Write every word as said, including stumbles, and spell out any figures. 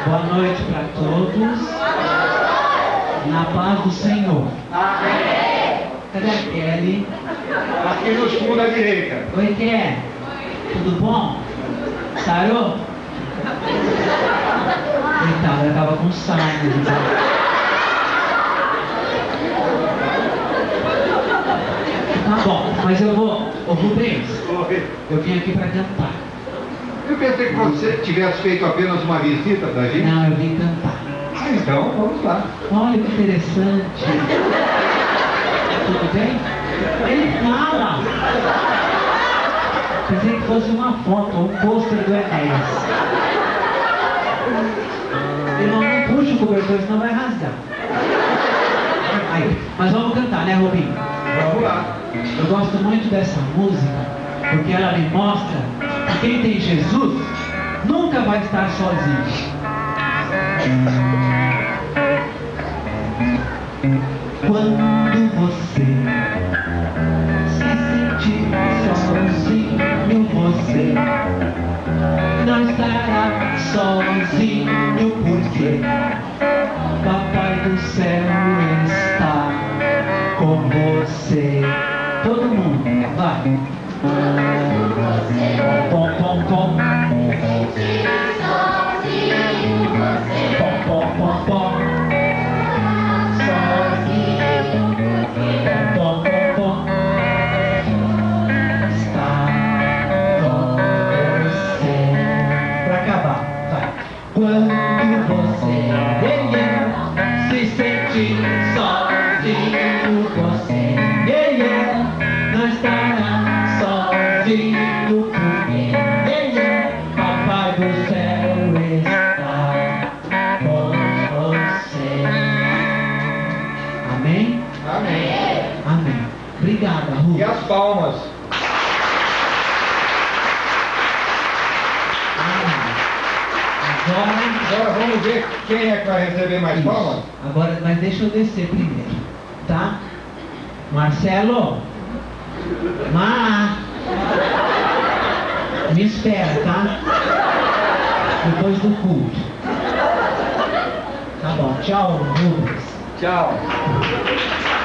Boa noite para todos. Na paz do Senhor. Amém. Cadê a Kelly? Aqui no fundo à direita. Oi, Kelly. Tudo bom? Sarou? Eita, ela tava com sarna. Então. Tá bom, mas eu vou... Ô, Rubens, Oi. eu vim aqui para cantar. Eu pensei que você tivesse feito apenas uma visita da gente. Não, eu vim cantar. Ah, então, vamos lá. Olha que interessante. Tudo bem? Ele fala. Pensei que fosse uma foto, um pôster do Enéas. Ele não, não puxa o cobertor, senão vai rasgar. Aí, mas vamos cantar, né, Robinho? Vamos lá. Eu gosto muito dessa música, porque ela me mostra que quem tem Jesus nunca vai estar sozinho. Quando você se sentir sozinho, você não estará sozinho, porque Papai do céu está com você. Todo mundo, vai. Pom, pom, pom. Pom, pom, pom, pom. Pom, pom, pom. Está com você. Pra acabar, vai. Quando você se sentir sozinho, você não estará sozinho, porque Papai do céu está com você. Amém? Amém. Amém. Obrigada, Ru. E as palmas? Agora, Agora vamos ver quem é que vai receber mais isso. palmas? Agora, mas deixa eu descer primeiro, tá? Marcelo, Má, me espera, tá? Depois do culto. Tá bom, tchau, Rubens. Tchau.